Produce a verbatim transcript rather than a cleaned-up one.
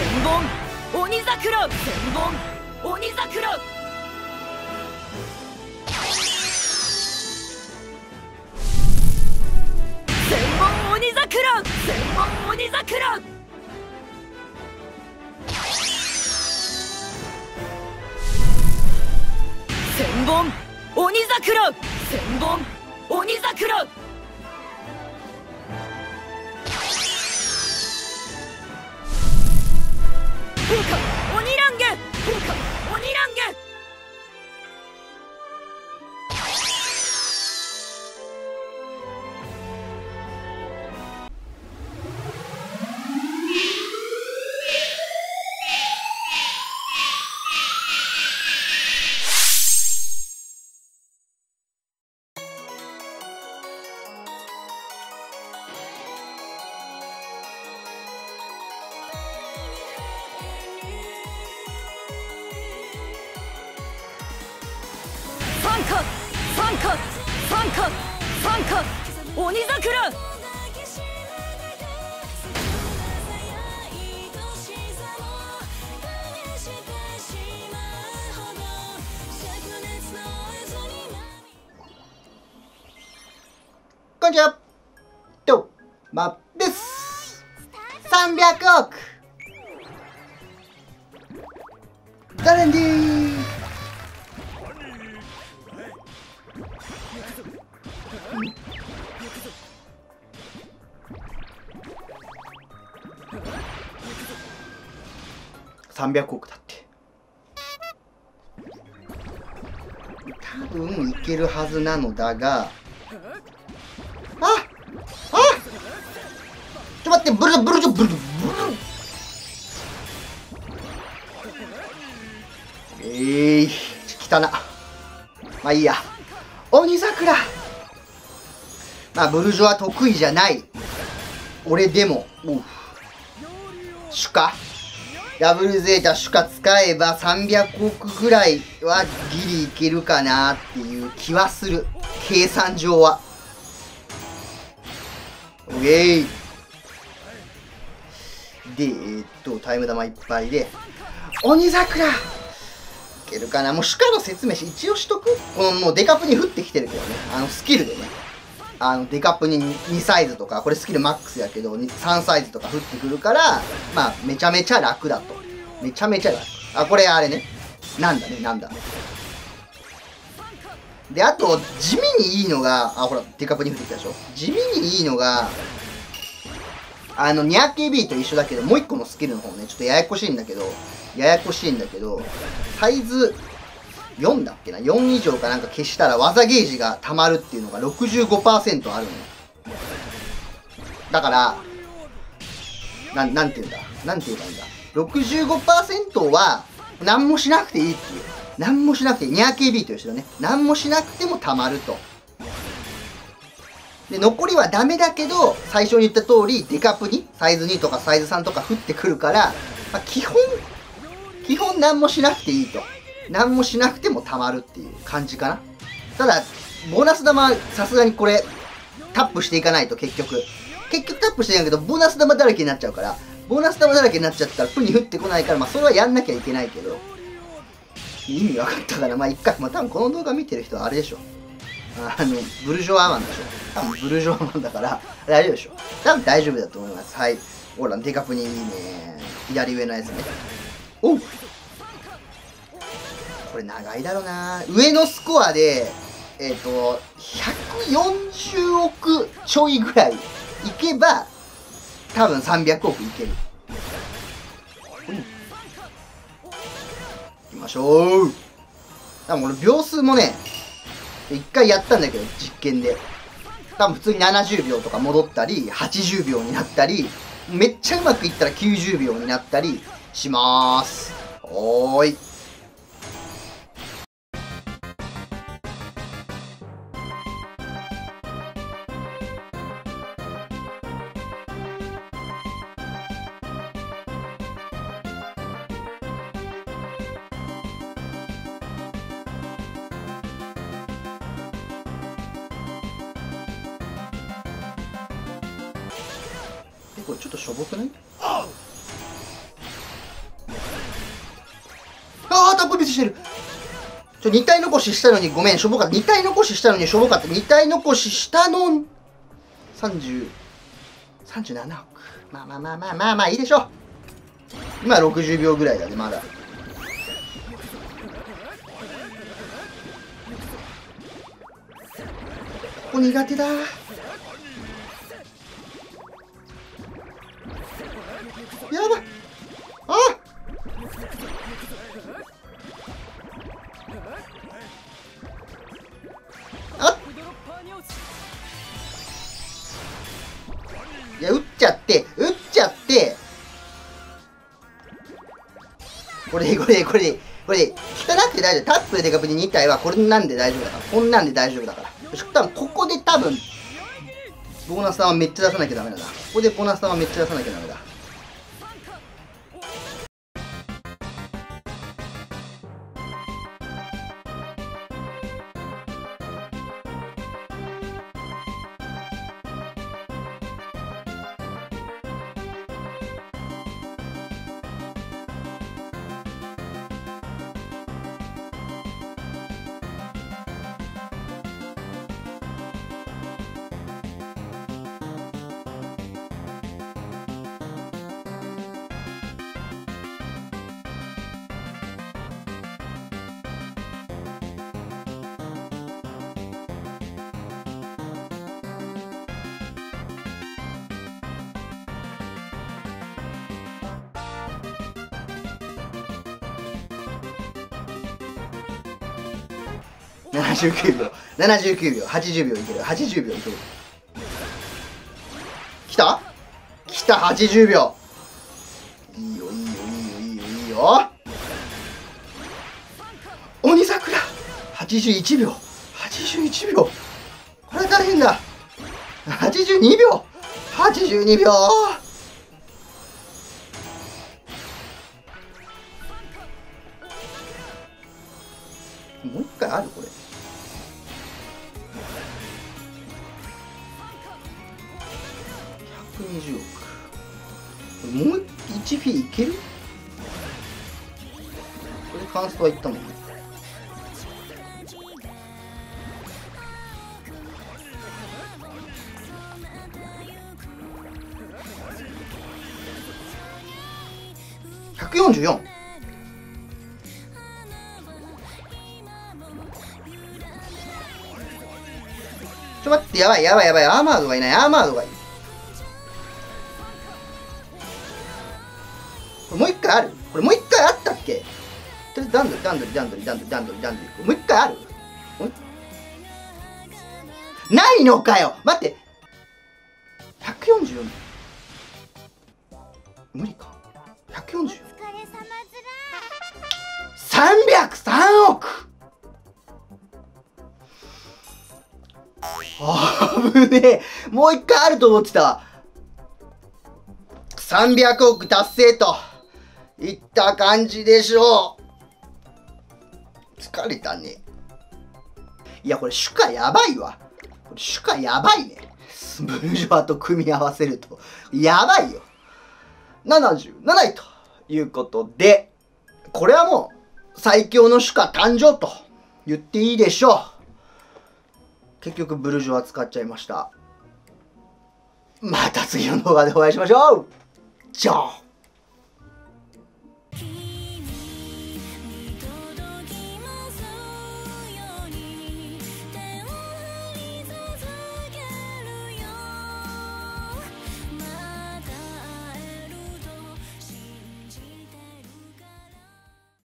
千本鬼桜、千本鬼桜。千本鬼桜、千本鬼桜。千本鬼桜、千本鬼桜。効果鬼ランゲ、効果鬼ランゲ。三角三角三角三角鬼桜。 こんにちは。どうまです。さんびゃくおくダレンディー。さんびゃくおくだって。多分いけるはずなのだが、ああちょっと待って、ブルブルブルブルブル。えー、汚な。まあいいや。鬼桜。まあブルジョは得意じゃない。俺でも、うシュカダブルゼータシュカ使えばさんびゃくおくぐらいはギリいけるかなっていう気はする。計算上は。オッケー。で、えー、っと、タイム玉いっぱいで、鬼桜いけるかな。もうシュカの説明し、一応しとく。このもうデカップに降ってきてるけどね。あのスキルでね。あのデカップににサイズとか、これスキルマックスやけどさんサイズとか降ってくるから、まあめちゃめちゃ楽だと。めちゃめちゃ楽。あ、これあれね。なんだね、なんだ。で、あと、地味にいいのが、あ、ほら、デカップに降ってきたでしょ。地味にいいのが、あの、ニャーケービー と一緒だけど、もう一個のスキルの方ね、ちょっとややこしいんだけど、ややこしいんだけど、サイズ、よんだっけな ?よん 以上かなんか消したら技ゲージが溜まるっていうのが ろくじゅうごパーセント あるのよ。だから、なん、なんて言うんだなんて言えばいいんだ ?ろくじゅうごパーセント は、何もしなくていいっていう。何もしなくていい。ニャーケービー と一緒だね。何もしなくても溜まると。で、残りはダメだけど、最初に言った通り、デカップに、サイズにとかサイズさんとか降ってくるから、まあ、基本、基本何もしなくていいと。何もしなくてもたまるっていう感じかな。ただ、ボーナス玉、さすがにこれ、タップしていかないと結局。結局タップしてないけど、ボーナス玉だらけになっちゃうから、ボーナス玉だらけになっちゃったら、プに降ってこないから、まあそれはやんなきゃいけないけど、意味わかったから、まあ一回、まあ多分この動画見てる人はあれでしょ。あの、ブルジョアマンでしょ。多分ブルジョアマンだから、大丈夫でしょ。多分大丈夫だと思います。はい。ほら、デカプにいいね。左上のやつね。おうこれ長いだろうな。上のスコアで、えっと、ひゃくよんじゅうおくちょいぐらいいけば、多分さんびゃくおくいける。うん、いきましょう。多分俺秒数もね、一回やったんだけど、実験で。多分普通にななじゅうびょうとか戻ったり、はちじゅうびょうになったり、めっちゃうまくいったらきゅうじゅうびょうになったりしまーす。おーい。これちょっとしょぼくない？ ああ、タップミスしてる。ちょ、に体残ししたのにごめん、しょぼかった。に体残ししたのにしょぼかった。に体残ししたの、さんじゅう、さんじゅうななおく。まあまあまあまあまあまあいいでしょう。今ろくじゅうびょうぐらいだね、まだ。ここ苦手だ。やばい。ああいや、打っちゃって、打っちゃって。これ、これ、これ、これ、効かなくて大丈夫。タップでデカプリに体はこれなんで大丈夫だから。こんなんで大丈夫だから。よし、多分ここで多分、ボーナスターはめっちゃ出さなきゃダメだな。ここでボーナスターはめっちゃ出さなきゃダメだ。ななじゅうきゅうびょう、ななじゅうきゅうびょう、はちじゅうびょういける、はちじゅうびょういける。来た来た、はちじゅうびょう。いいよ、いいよ、いいよ、いいよ、いいよ。鬼桜はちじゅういちびょう、はちじゅういちびょう。これ大変だ。はちじゅうにびょう、はちじゅうにびょう。もう一回あるこれ。ひゃくにじゅうおく。これもういちフィーいける？これカンストはいったもんね。ひゃくよんじゅうよん。ちょ待って、やばいやばいやばい、アーマードがいない、アーマードがいい。これもう一回ある？これもう一回あったっけ？とりあえず段取り段取り段取り段取り段取り段取り。もう一回ある？ないのかよ。待って、ひゃくよんじゅうよん無理か。ひゃくよんじゅうよん、さんびゃくさんおく。あぶねえ。もう一回あると思ってた。さんびゃくおく達成といった感じでしょう。疲れたね。いや、これ主家やばいわ。これ主家やばいね。ブルジョワと組み合わせるとやばいよ。ななじゅうなないということで、これはもう最強の主家誕生と言っていいでしょう。結局ブルジョワ使っちゃいました。また次の動画でお会いしましょう。じゃあ。